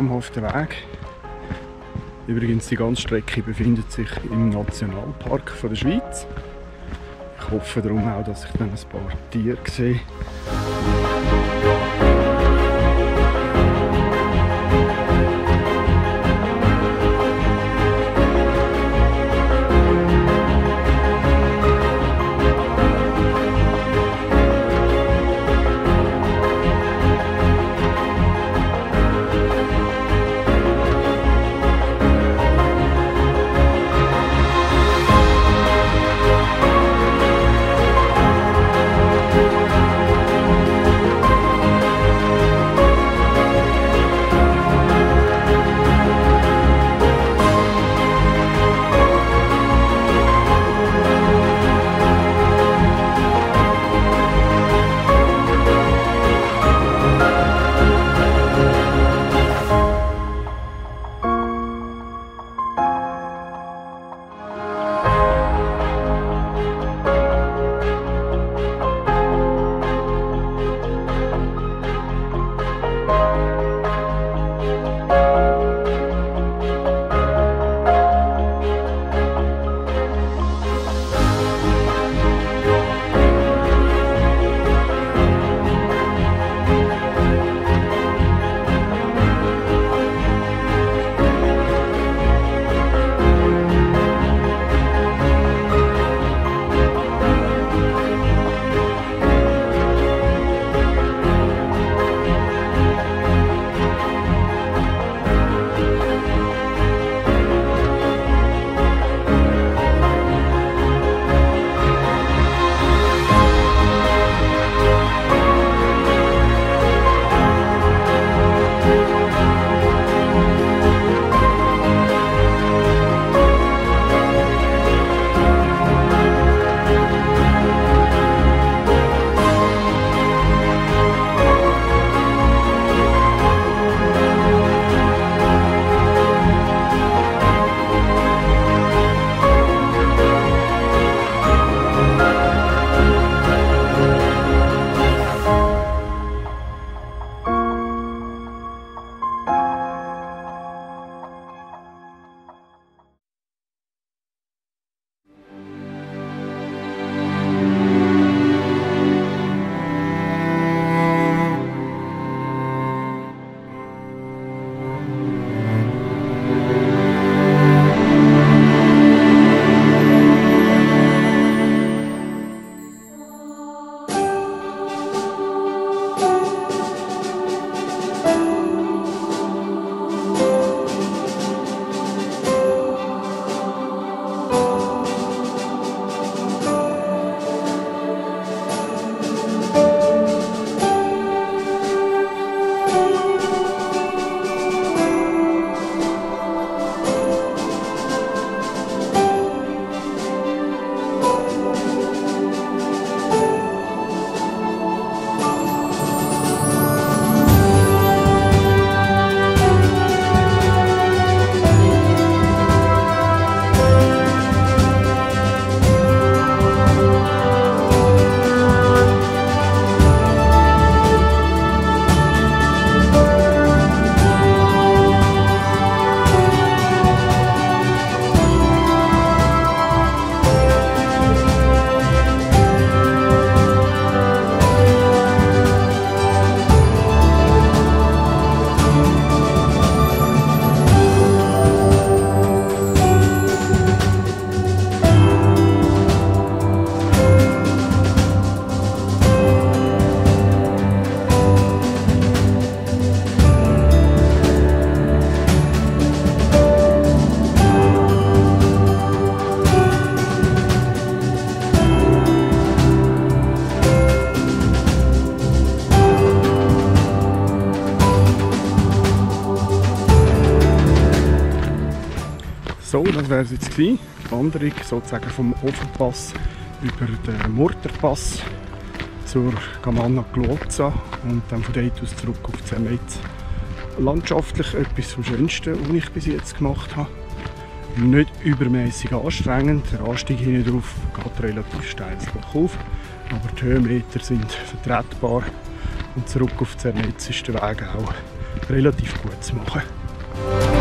traumhafter Weg. Übrigens, die ganze Strecke befindet sich im Nationalpark von der Schweiz. Ich hoffe darum auch, dass ich dann ein paar Tiere sehe. So, das wäre es jetzt gewesen. Die Wanderung sozusagen vom Ofenpass über den Murterpass zur Gamanna Gluozza und dann von dort aus zurück auf Zermatt. Landschaftlich etwas vom Schönsten, was ich bis jetzt gemacht habe. Nicht übermäßig anstrengend, der Anstieg hinten drauf geht relativ steil bergauf, aber die Höhenmeter sind vertretbar und zurück auf Zermatt ist der Weg auch relativ gut zu machen.